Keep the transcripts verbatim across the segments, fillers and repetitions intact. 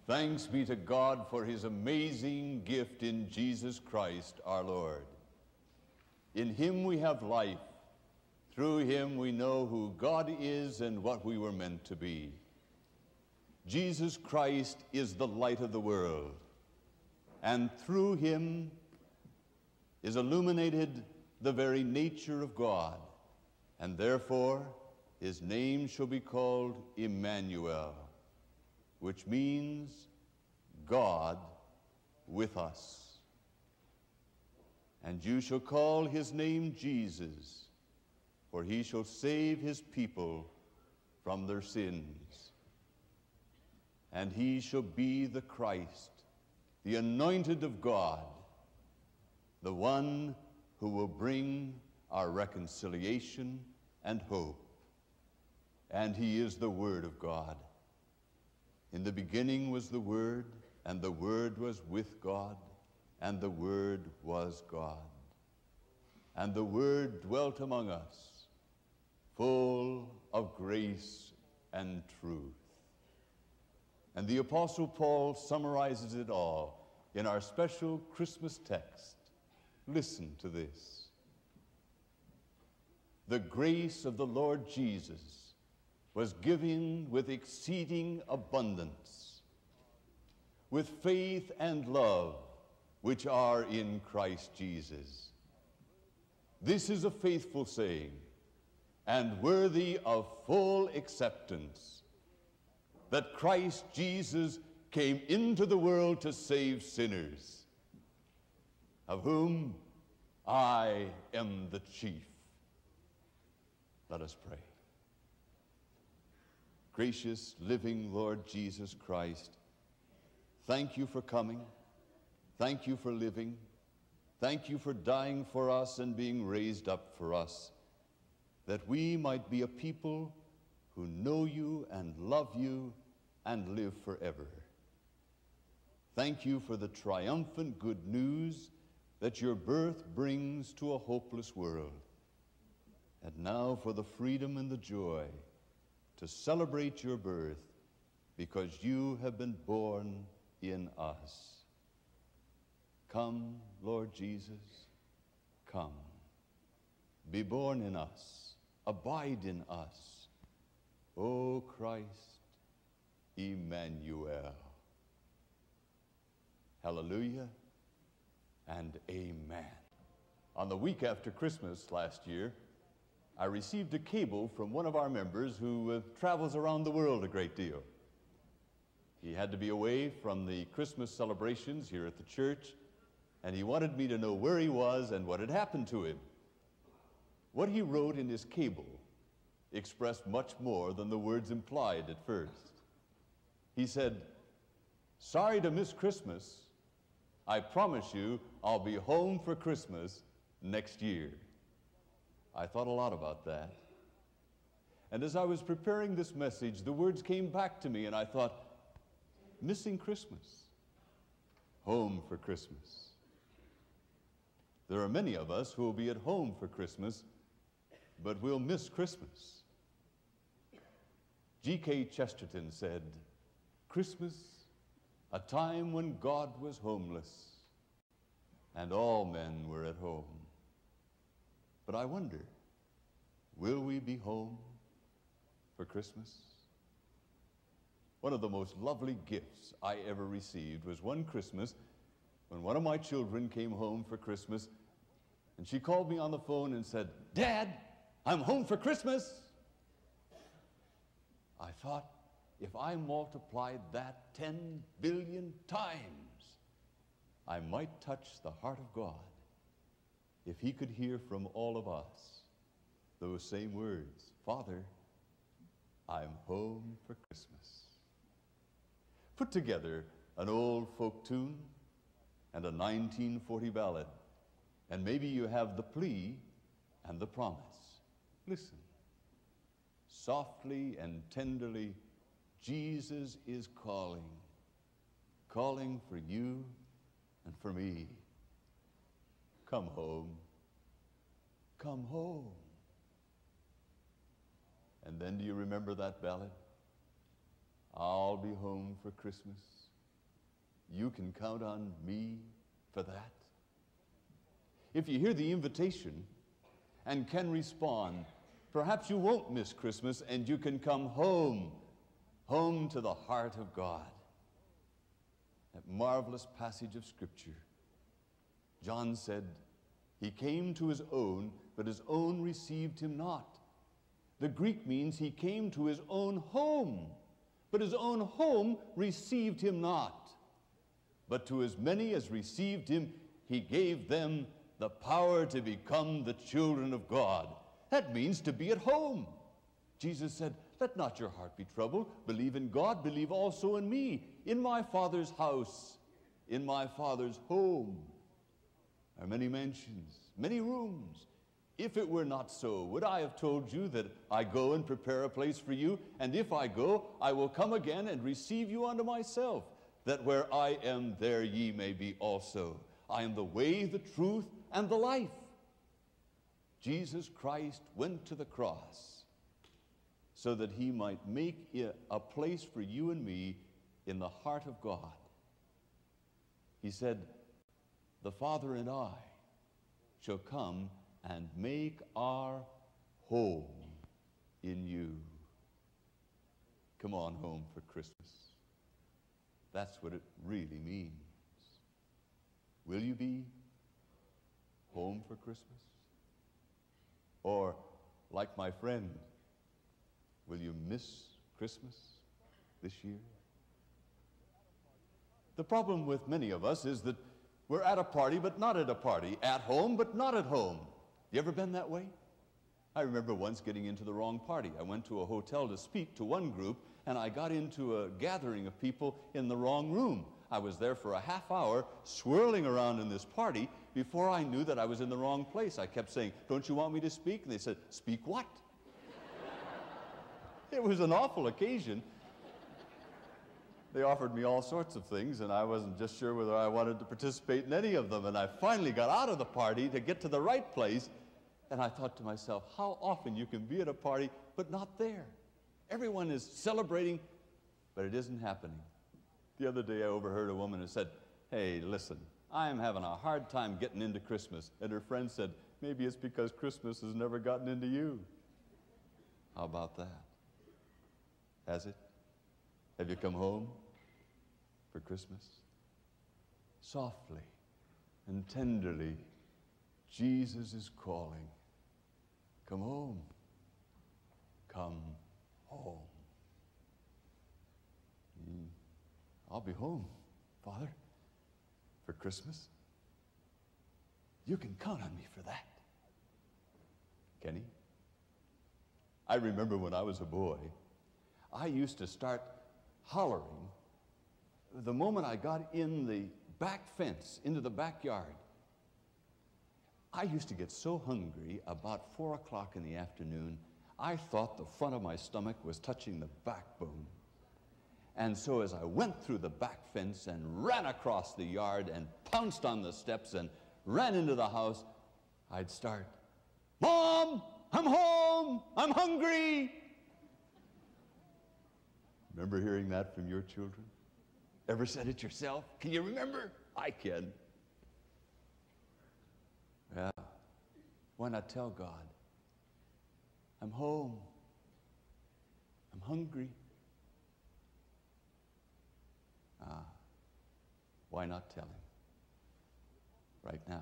Thanks be to God for his amazing gift in Jesus Christ our Lord. In him we have life. Through him we know who God is and what we were meant to be. Jesus Christ is the light of the world, and through him is illuminated the very nature of God, and therefore his name shall be called Emmanuel, which means God with us. And you shall call his name Jesus, for he shall save his people from their sins. And he shall be the Christ, the anointed of God, the one who will bring our reconciliation and hope. And he is the Word of God. In the beginning was the Word, and the Word was with God, and the Word was God. And the Word dwelt among us, full of grace and truth. And the Apostle Paul summarizes it all in our special Christmas text. Listen to this. The grace of the Lord Jesus was given with exceeding abundance, with faith and love which are in Christ Jesus. This is a faithful saying and worthy of full acceptance, that Christ Jesus came into the world to save sinners, of whom I am the chief. Let us pray. Gracious, living Lord Jesus Christ, thank you for coming. Thank you for living. Thank you for dying for us and being raised up for us, that we might be a people who know you and love you and live forever. Thank you for the triumphant good news that your birth brings to a hopeless world. And now for the freedom and the joy to celebrate your birth, because you have been born in us. Come, Lord Jesus, come. Be born in us. Abide in us. O Christ, Emmanuel. Hallelujah and amen. On the week after Christmas last year, I received a cable from one of our members who uh, travels around the world a great deal. He had to be away from the Christmas celebrations here at the church, and he wanted me to know where he was and what had happened to him. What he wrote in his cable expressed much more than the words implied at first. He said, "Sorry to miss Christmas. I promise you I'll be home for Christmas next year." I thought a lot about that. And as I was preparing this message, the words came back to me, and I thought, missing Christmas, home for Christmas. There are many of us who will be at home for Christmas, but we'll miss Christmas. G K Chesterton said, "Christmas, a time when God was homeless, and all men were at home." But I wonder, will we be home for Christmas? One of the most lovely gifts I ever received was one Christmas when one of my children came home for Christmas, and she called me on the phone and said, "Dad, I'm home for Christmas." I thought, if I multiplied that ten billion times, I might touch the heart of God if he could hear from all of us those same words, "Father, I'm home for Christmas." Put together an old folk tune and a nineteen forty ballad, and maybe you have the plea and the promise. Listen. Softly and tenderly, Jesus is calling, calling for you and for me. Come home. Come home. And then do you remember that ballad? I'll be home for Christmas. you can count on me for that. If you hear the invitation and can respond, perhaps you won't miss Christmas and you can come home, home to the heart of God. That marvelous passage of Scripture. John said, he came to his own, but his own received him not. The Greek means he came to his own home, but his own home received him not. But to as many as received him, he gave them the power to become the children of God. That means to be at home. Jesus said, let not your heart be troubled. Believe in God, believe also in me. In my Father's house, in my Father's home, are many mansions, many rooms. If it were not so, would I have told you that I go and prepare a place for you? And if I go, I will come again and receive you unto myself, that where I am, there ye may be also. I am the way, the truth, and the life. Jesus Christ went to the cross so that he might make a place for you and me in the heart of God. He said, the Father and I shall come and make our home in you. Come on home for Christmas. That's what it really means. Will you be home for Christmas? Or, like my friend, will you miss Christmas this year? The problem with many of us is that we're at a party, but not at a party. At home, but not at home. You ever been that way? I remember once getting into the wrong party. I went to a hotel to speak to one group, and I got into a gathering of people in the wrong room. I was there for a half hour, swirling around in this party, before I knew that I was in the wrong place. I kept saying, don't you want me to speak? And they said, speak what? It was an awful occasion. They offered me all sorts of things, and I wasn't just sure whether I wanted to participate in any of them. And I finally got out of the party to get to the right place, and I thought to myself, how often you can be at a party, but not there. Everyone is celebrating, but it isn't happening. The other day I overheard a woman who said, hey, listen, I'm having a hard time getting into Christmas. And her friend said, maybe it's because Christmas has never gotten into you. How about that? Has it? Have you come home for Christmas? Softly and tenderly, Jesus is calling. Come home. Come home. Mm. I'll be home, Father, for Christmas. You can count on me for that. Can he? I remember when I was a boy, I used to start hollering the moment I got in the back fence, into the backyard. I used to get so hungry about four o'clock in the afternoon, I thought the front of my stomach was touching the backbone. And so as I went through the back fence and ran across the yard and pounced on the steps and ran into the house, I'd start, Mom, I'm home, I'm hungry. Remember hearing that from your children? Ever said it yourself? Can you remember? I can. Yeah. Why not tell God, I'm home, I'm hungry. Ah, why not tell him right now?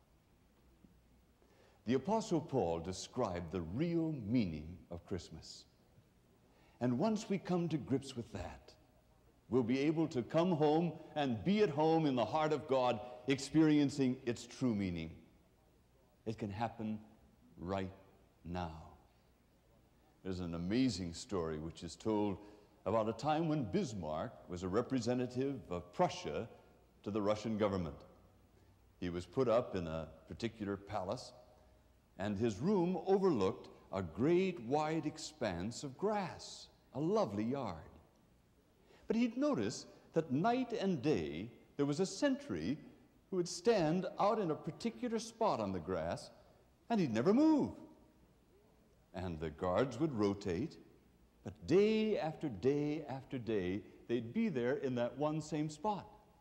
The Apostle Paul described the real meaning of Christmas. And once we come to grips with that, we'll be able to come home and be at home in the heart of God, experiencing its true meaning. It can happen right now. There's an amazing story which is told about a time when Bismarck was a representative of Prussia to the Russian government. He was put up in a particular palace, and his room overlooked a great wide expanse of grass, a lovely yard. But he'd noticed that night and day there was a sentry who would stand out in a particular spot on the grass, and he'd never move. And the guards would rotate, but day after day after day, they'd be there in that one same spot.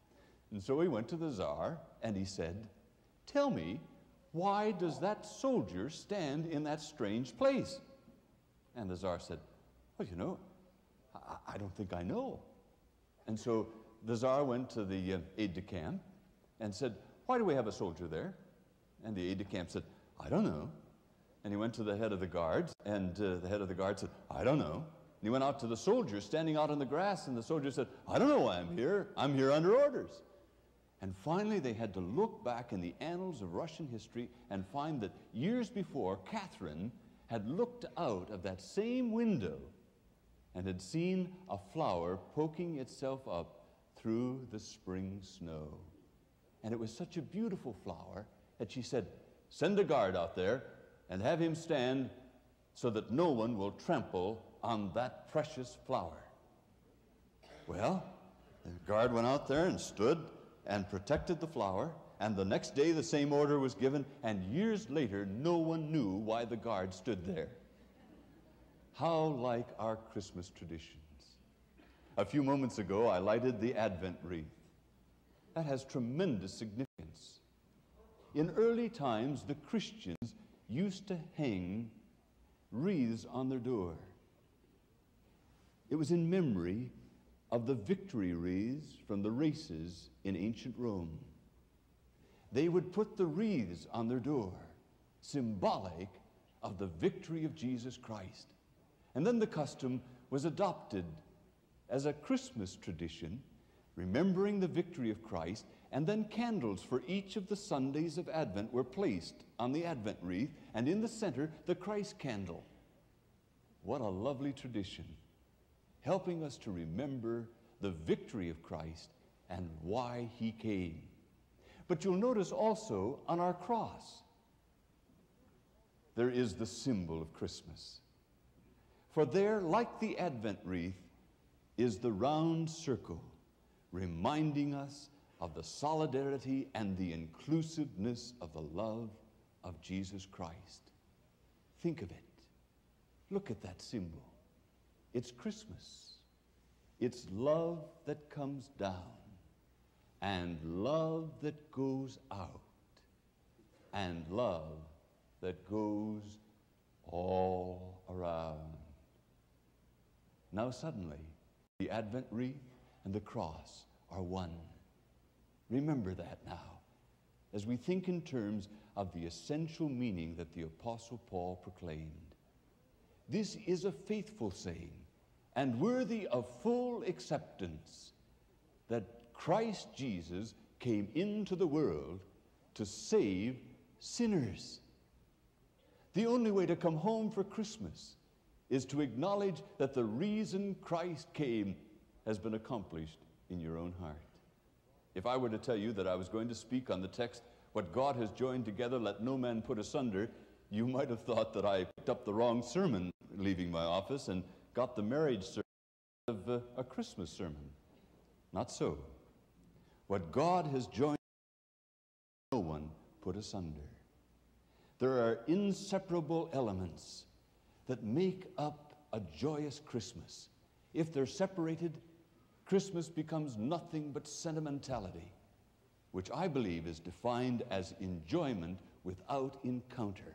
And so he went to the Tsar, and he said, "Tell me, why does that soldier stand in that strange place?" And the Tsar said, "Well, you know, I, I don't think I know." And so the Tsar went to the uh, aide-de-camp and said, "Why do we have a soldier there?" And the aide-de-camp said, "I don't know." And he went to the head of the guards, and uh, the head of the guards said, "I don't know." And he went out to the soldier standing out on the grass, and the soldier said, "I don't know why I'm here. I'm here under orders." And finally, they had to look back in the annals of Russian history and find that years before, Catherine had looked out of that same window and had seen a flower poking itself up through the spring snow. And it was such a beautiful flower that she said, "Send a guard out there and have him stand so that no one will trample on that precious flower." Well, the guard went out there and stood and protected the flower, and the next day the same order was given, and years later no one knew why the guard stood there. How like our Christmas traditions. A few moments ago I lighted the Advent wreath. That has tremendous significance. In early times, the Christians used to hang wreaths on their door. It was in memory of the victory wreaths from the races in ancient Rome. They would put the wreaths on their door, symbolic of the victory of Jesus Christ. And then the custom was adopted as a Christmas tradition, remembering the victory of Christ, and then candles for each of the Sundays of Advent were placed on the Advent wreath, and in the center, the Christ candle. What a lovely tradition, helping us to remember the victory of Christ and why he came. But you'll notice also on our cross, there is the symbol of Christmas. For there, like the Advent wreath, is the round circle, reminding us of the solidarity and the inclusiveness of the love of Jesus Christ. Think of it. Look at that symbol. It's Christmas. It's love that comes down, and love that goes out, and love that goes all around. Now suddenly, the Advent wreath and the cross are one. Remember that now, as we think in terms of the essential meaning that the Apostle Paul proclaimed. This is a faithful saying and worthy of full acceptance, that Christ Jesus came into the world to save sinners. The only way to come home for Christmas is to acknowledge that the reason Christ came has been accomplished in your own heart. If I were to tell you that I was going to speak on the text, "What God has joined together, let no man put asunder," you might have thought that I picked up the wrong sermon leaving my office and got the marriage sermon of uh, a Christmas sermon. Not so. What God has joined, no one put asunder. There are inseparable elements that make up a joyous Christmas. If they're separated, Christmas becomes nothing but sentimentality, which I believe is defined as enjoyment without encounter.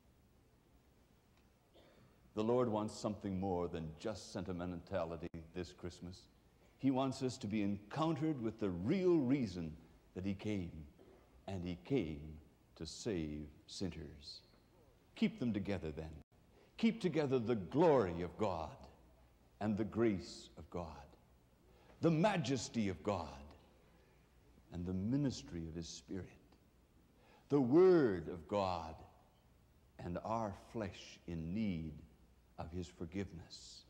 The Lord wants something more than just sentimentality this Christmas. He wants us to be encountered with the real reason that he came, and he came to save sinners. Keep them together then. Keep together the glory of God and the grace of God, the majesty of God and the ministry of his Spirit, the Word of God and our flesh in need of his forgiveness.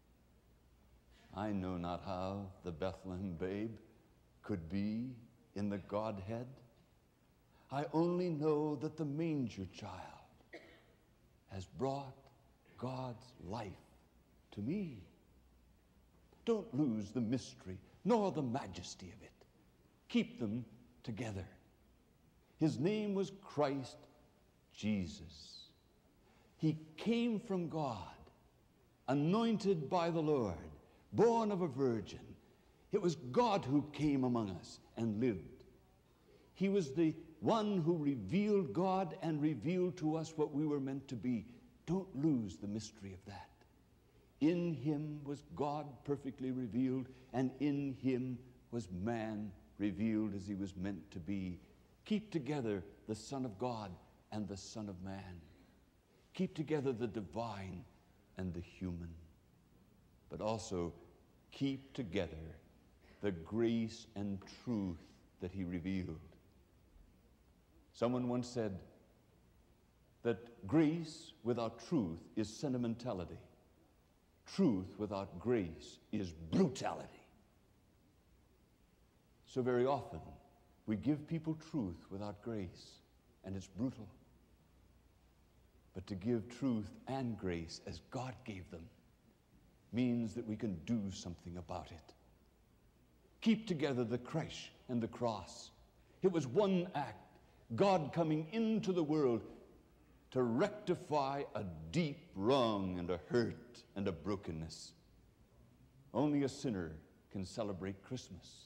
I know not how the Bethlehem babe could be in the Godhead. I only know that the manger child has brought God's life to me. Don't lose the mystery nor the majesty of it. Keep them together. His name was Christ Jesus. He came from God, anointed by the Lord, born of a virgin. It was God who came among us and lived. He was the one who revealed God and revealed to us what we were meant to be. Don't lose the mystery of that. In him was God perfectly revealed, and in him was man revealed as he was meant to be. Keep together the Son of God and the Son of Man. Keep together the divine and the human. But also keep together the grace and truth that he revealed. Someone once said that grace without truth is sentimentality. Truth without grace is brutality. So very often we give people truth without grace, and it's brutal. But to give truth and grace as God gave them means that we can do something about it. Keep together the creche and the cross. It was one act, God coming into the world to rectify a deep wrong and a hurt and a brokenness. Only a sinner can celebrate Christmas.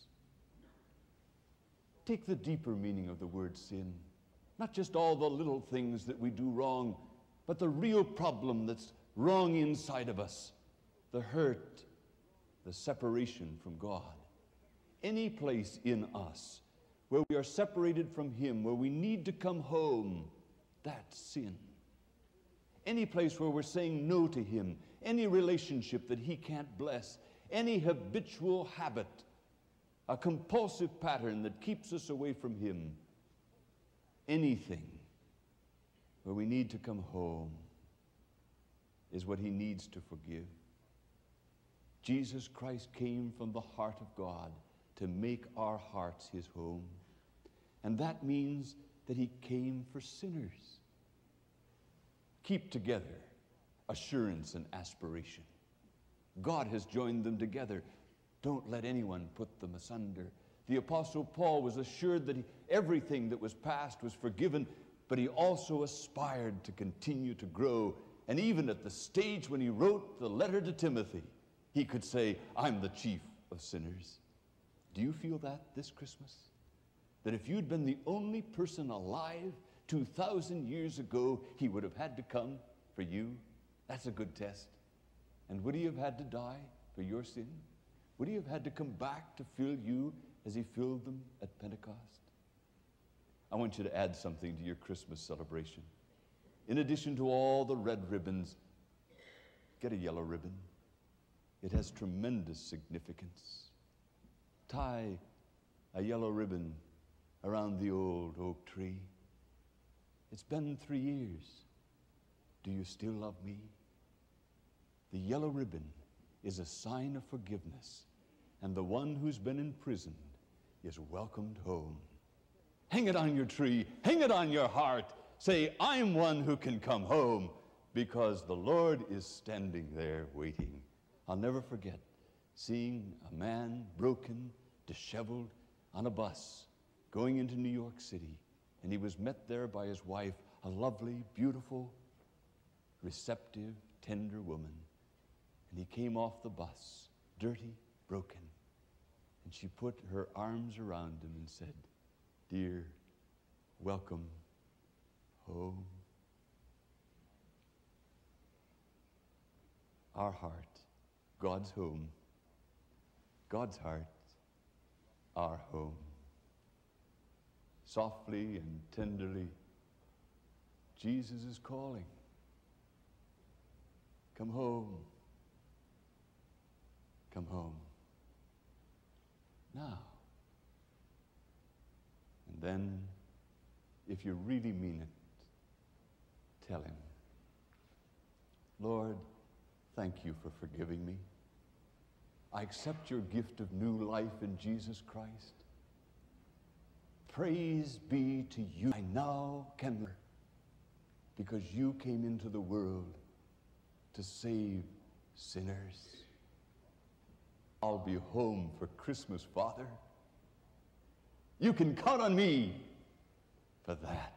Take the deeper meaning of the word sin. Not just all the little things that we do wrong, but the real problem that's wrong inside of us. The hurt, the separation from God. Any place in us where we are separated from him, where we need to come home, that's sin. Any place where we're saying no to him, any relationship that he can't bless, any habitual habit, a compulsive pattern that keeps us away from him, anything where we need to come home is what he needs to forgive. Jesus Christ came from the heart of God to make our hearts his home. And that means that he came for sinners. Keep together assurance and aspiration. God has joined them together. Don't let anyone put them asunder. The Apostle Paul was assured that he, everything that was past was forgiven, but he also aspired to continue to grow. And even at the stage when he wrote the letter to Timothy, he could say, I'm the chief of sinners. Do you feel that this Christmas? That if you'd been the only person alive two thousand years ago, he would have had to come for you? That's a good test. And would he have had to die for your sin? Would he have had to come back to fill you as he filled them at Pentecost? I want you to add something to your Christmas celebration. In addition to all the red ribbons, get a yellow ribbon. It has tremendous significance. Tie a yellow ribbon around the old oak tree. It's been three years. Do you still love me? The yellow ribbon is a sign of forgiveness, and the one who's been imprisoned is welcomed home. Hang it on your tree. Hang it on your heart. Say, I'm one who can come home, because the Lord is standing there waiting. I'll never forget seeing a man broken, disheveled, on a bus going into New York City, and he was met there by his wife, a lovely, beautiful, receptive, tender woman. And he came off the bus, dirty, broken, and she put her arms around him and said, dear, welcome home. Our heart, God's home. God's heart, our home. Softly and tenderly, Jesus is calling. Come home. Come home. Now. And then, if you really mean it, tell him, Lord, thank you for forgiving me. I accept your gift of new life in Jesus Christ. Praise be to you. I now can learn, because you came into the world to save sinners. I'll be home for Christmas, Father. You can count on me for that.